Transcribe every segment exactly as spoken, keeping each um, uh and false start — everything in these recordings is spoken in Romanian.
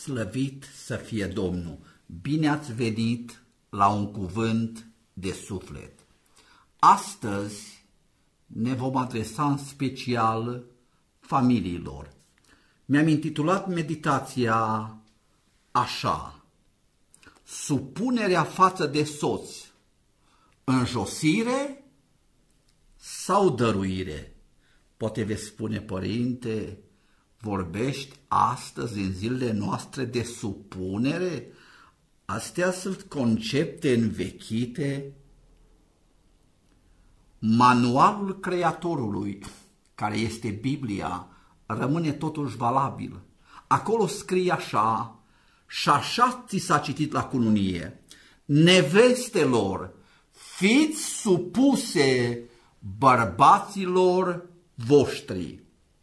Slăvit să fie Domnul! Bine ați venit la un cuvânt de suflet. Astăzi ne vom adresa în special familiilor. Mi-am intitulat meditația așa: supunerea față de soț, înjosire sau dăruire? Poate veți spune, părinte, vorbești astăzi în zilele noastre de supunere? Astea sunt concepte învechite. Manualul Creatorului, care este Biblia, rămâne totuși valabil. Acolo scrie așa, și așa ți s-a citit la cununie: nevestelor, fiți supuse bărbaților voștri.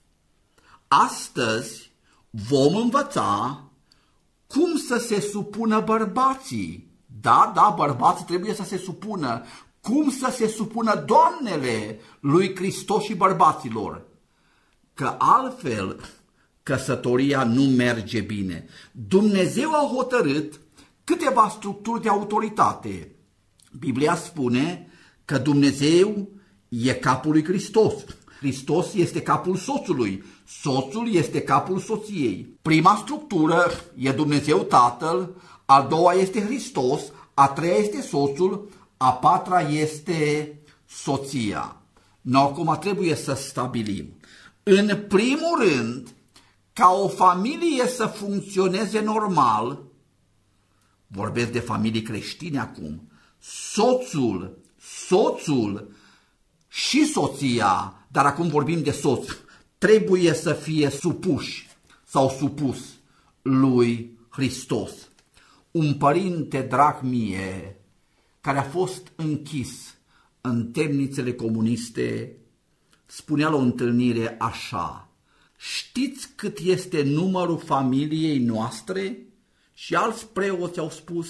Astăzi vom învăța cum să se supună bărbații. Da, da, bărbații trebuie să se supună. Cum să se supună doamnele lui Hristos și bărbaților. Că altfel căsătoria nu merge bine. Dumnezeu a hotărât câteva structuri de autoritate. Biblia spune că Dumnezeu e capul lui Hristos. Hristos este capul soțului. Soțul este capul soției. Prima structură e Dumnezeu Tatăl, a doua este Hristos, a treia este soțul, a patra este soția. No, acum trebuie să stabilim. În primul rând, ca o familie să funcționeze normal, vorbesc de familii creștine acum, soțul, soțul și soția, dar acum vorbim de soț, trebuie să fie supuși sau supus lui Hristos. Un părinte drag mie, care a fost închis în temnițele comuniste, spunea la o întâlnire așa: știți cât este numărul familiei noastre? Și alți preoți au spus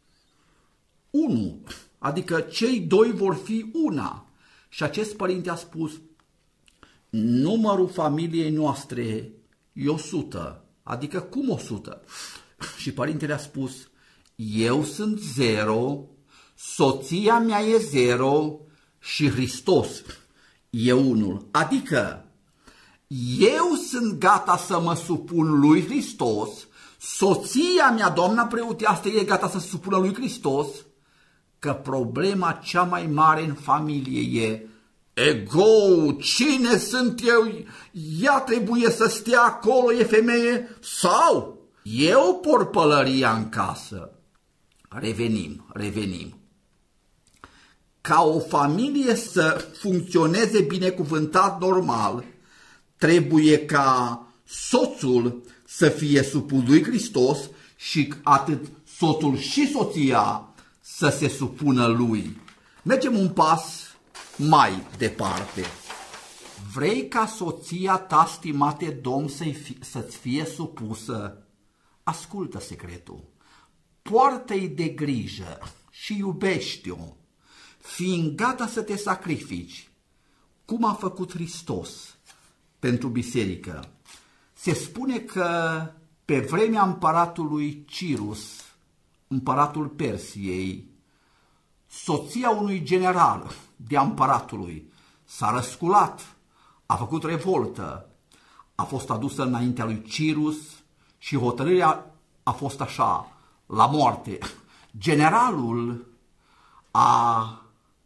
unu, adică cei doi vor fi una. Și acest părinte a spus: numărul familiei noastre e o sută, adică cum o sută? Și părintele a spus: eu sunt zero, soția mea e zero și Hristos e unul. Adică eu sunt gata să mă supun lui Hristos, soția mea, doamna preoteastă, e gata să se supună lui Hristos, că problema cea mai mare în familie e ego, cine sunt eu, ea trebuie să stea acolo, e femeie, sau eu por pălăria în casă. Revenim, revenim. Ca o familie să funcționeze binecuvântat normal, trebuie ca soțul să fie supus lui Hristos și atât soțul și soția să se supună lui. Mergem un pas mai departe. Vrei ca soția ta, stimate domn, să-ți fie supusă? Ascultă secretul. Poartă-i de grijă și iubește-o, fiind gata să te sacrifici, cum a făcut Hristos pentru biserică. Se spune că pe vremea împăratului Cirus, împăratul Persiei, soția unui general de împăratului s-a răsculat, a făcut revoltă, a fost adusă înaintea lui Cirus și hotărârea a fost așa: la moarte. Generalul a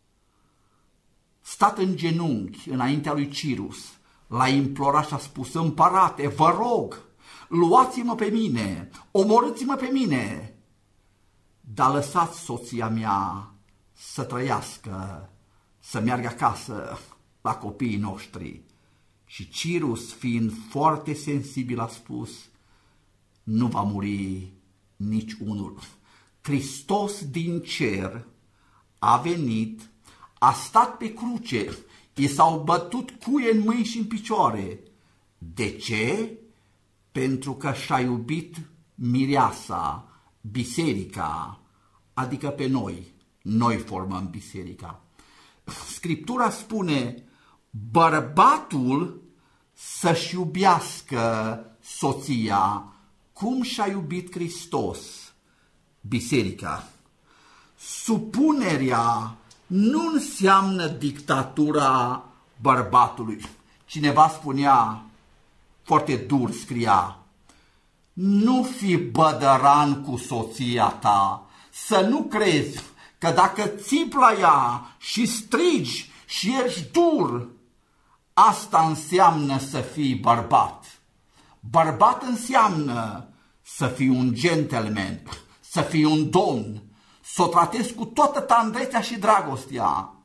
stat în genunchi înaintea lui Cirus, l-a implorat și a spus: împărate, vă rog, luați-mă pe mine, omorâți-mă pe mine, dar lăsați soția mea să trăiască, să meargă acasă la copiii noștri. Și Cirus, fiind foarte sensibil, a spus: nu va muri nici unul. Hristos din cer a venit, a stat pe cruce, i s-au bătut cuie în mâini și în picioare. De ce? Pentru că și-a iubit mireasa, biserica, adică pe noi. Noi formăm biserica. Scriptura spune: bărbatul să-și iubească soția cum și-a iubit Hristos biserica. Supunerea nu înseamnă dictatura bărbatului. Cineva spunea, foarte dur scria, nu fi bădăran cu soția ta, să nu crezi că dacă țipi la ea și strigi și ești dur, asta înseamnă să fii bărbat. Bărbat înseamnă să fii un gentleman, să fii un domn, să o tratezi cu toată tandrețea și dragostea.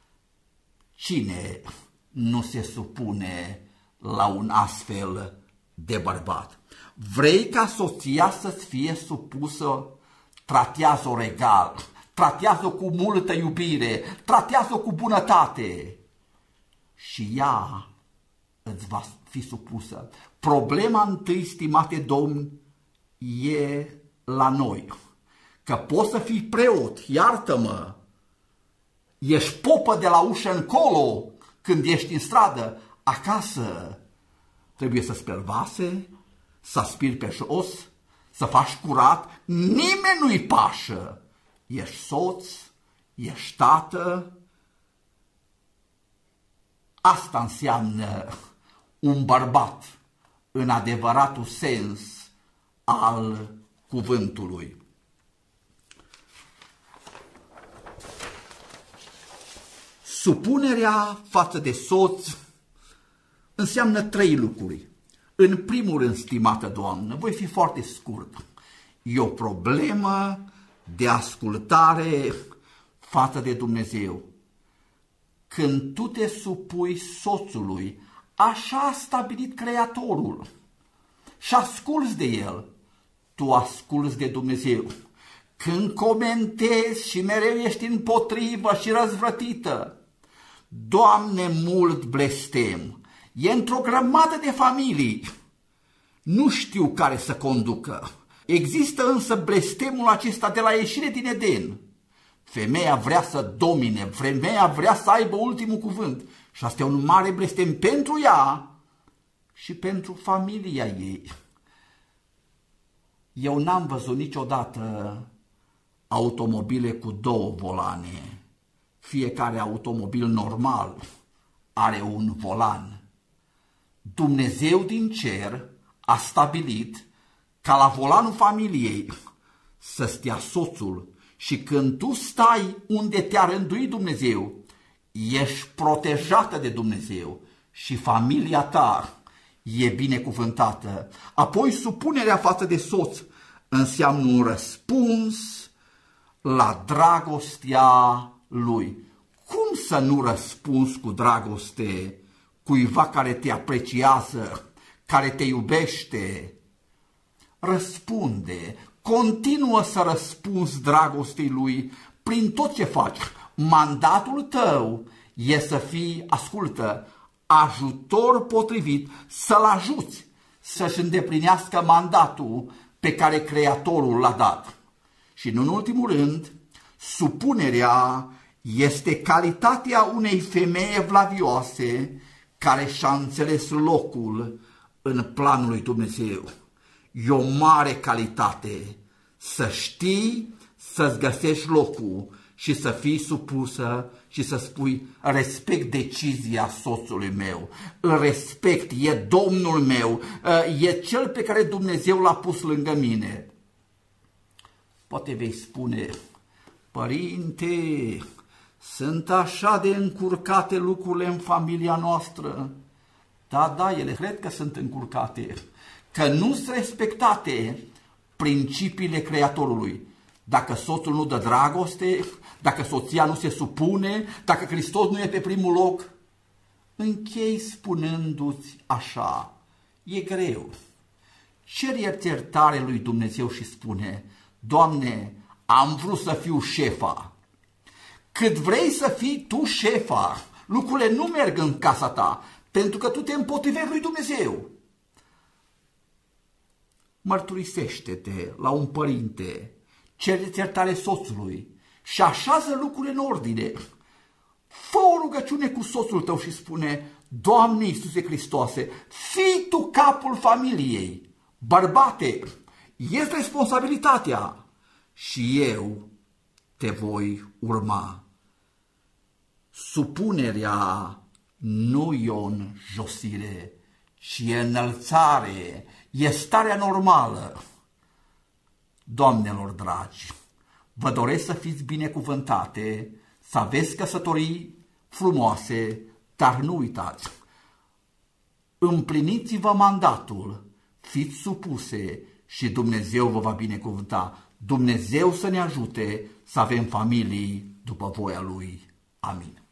Cine nu se supune la un astfel de bărbat? Vrei ca soția să-ți fie supusă? Tratează-o regal, tratează-o cu multă iubire, tratează-o cu bunătate și ea îți va fi supusă. Problema întâi, stimate domni, e la noi. Că poți să fii preot, iartă-mă, ești popă de la ușă încolo când ești în stradă, acasă trebuie să speli vase, să aspiri pe jos, să faci curat, nimeni nu-i pașă. Ești soț, ești tată. Asta înseamnă un bărbat în adevăratul sens al cuvântului. Supunerea față de soț înseamnă trei lucruri. În primul rând, stimată doamnă, voi fi foarte scurt, e o problemă de ascultare față de Dumnezeu. Când tu te supui soțului, așa a stabilit Creatorul și asculți de El, tu asculți de Dumnezeu. Când comentezi și mereu ești împotrivă și răzvrătită, Doamne, mult blestem, e într-o grămadă de familii, nu știu care să conducă. Există însă blestemul acesta de la ieșire din Eden. Femeia vrea să domine, femeia vrea să aibă ultimul cuvânt și asta e un mare blestem pentru ea și pentru familia ei. Eu n-am văzut niciodată automobile cu două volane. Fiecare automobil normal are un volan. Dumnezeu din cer a stabilit ca la volanul familiei să stea soțul și când tu stai unde te-a rânduit Dumnezeu, ești protejată de Dumnezeu și familia ta e binecuvântată. Apoi supunerea față de soț înseamnă un răspuns la dragostea lui. Cum să nu răspunzi cu dragoste cuiva care te apreciază, care te iubește? Răspunde, continuă să răspunzi dragostei lui prin tot ce faci. Mandatul tău e să fii, ascultă, ajutor potrivit, să-l ajuți să-și îndeplinească mandatul pe care Creatorul l-a dat. Și în ultimul rând, supunerea este calitatea unei femei evlavioase care și-a înțeles locul în planul lui Dumnezeu. E o mare calitate să știi să-ți găsești locul și să fii supusă și să spui respect decizia soțului meu, îl respect, e Domnul meu, e cel pe care Dumnezeu l-a pus lângă mine. Poate vei spune, părinte, sunt așa de încurcate lucrurile în familia noastră. Da, da, ele cred că sunt încurcate, că nu sunt respectate principiile Creatorului. Dacă soțul nu dă dragoste, dacă soția nu se supune, dacă Hristos nu e pe primul loc, închei spunându-ți așa, e greu. Cer iertare lui Dumnezeu și spune, Doamne, am vrut să fiu șefa. Cât vrei să fii tu șefa, lucrurile nu merg în casa ta, pentru că tu te împotrivești lui Dumnezeu. Mărturisește-te la un părinte, cere iertare soțului și așează lucrurile în ordine. Fă o rugăciune cu soțul tău și spune, Doamne Iisuse Hristoase, fii tu capul familiei, Bărbate, este responsabilitatea și eu te voi urma. Supunerea nu e o înjosire, ci e înălțare, e starea normală. Doamnelor dragi, vă doresc să fiți binecuvântate, să aveți căsătorii frumoase, dar nu uitați, împliniți-vă mandatul, fiți supuse și Dumnezeu vă va binecuvânta. Dumnezeu să ne ajute să avem familii după voia Lui. Amin.